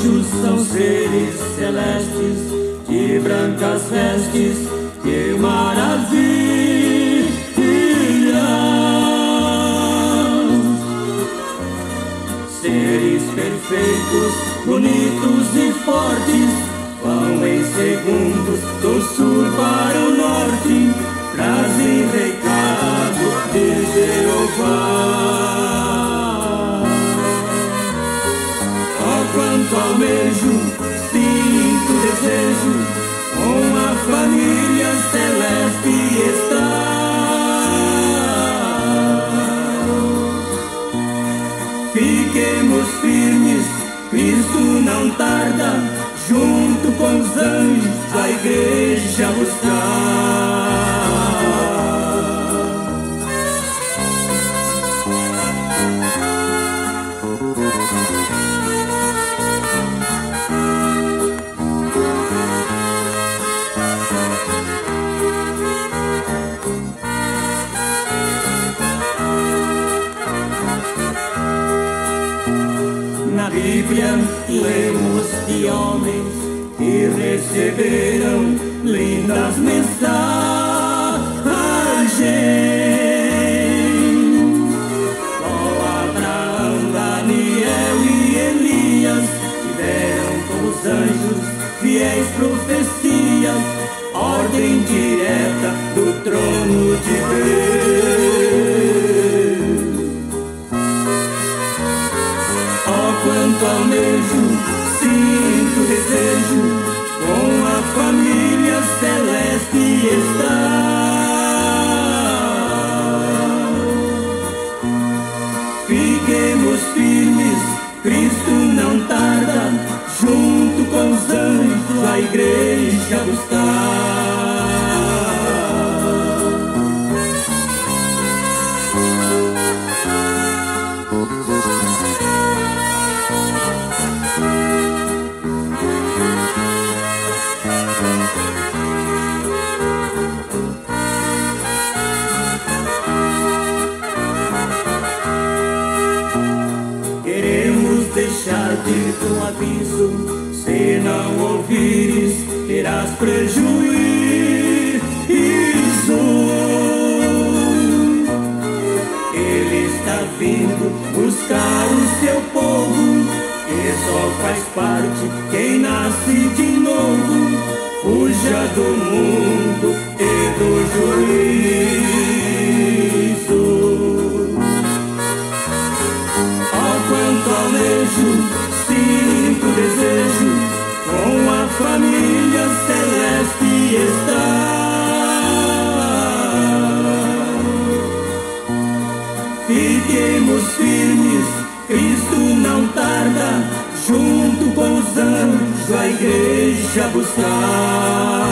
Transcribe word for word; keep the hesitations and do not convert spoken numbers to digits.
anjos são seres celestes, de brancas vestes, que maravilha! Seres perfeitos, bonitos e fortes, vão em segundos do sul para o norte, trazem recado de Jeová. Oh, quanto almejo, sinto desejo, com a família celeste estar. Fiquemos firmes, Cristo não tarda, junto com os anjos a igreja buscar. Na Bíblia lemos de homens que receberam lindas mensagens. Com Abraão, Daniel e Elias tiveram com os anjos fiéis profecias, ordem direta do trono de Deus. Oh, quanto almejo, sinto desejo, com a família celeste estar. Fiquemos firmes, Cristo não tarda, junto com os anjos a igreja buscar. Deixar-te um aviso, se não ouvires, terás prejuízo. Ele está vindo buscar o seu povo, que só faz parte quem nasce de novo. Fuja do mundo e do juízo. Quanto almejo, sinto desejo, com a família celeste estar. Fiquemos firmes, Cristo não tarda, junto com os anjos a igreja buscar.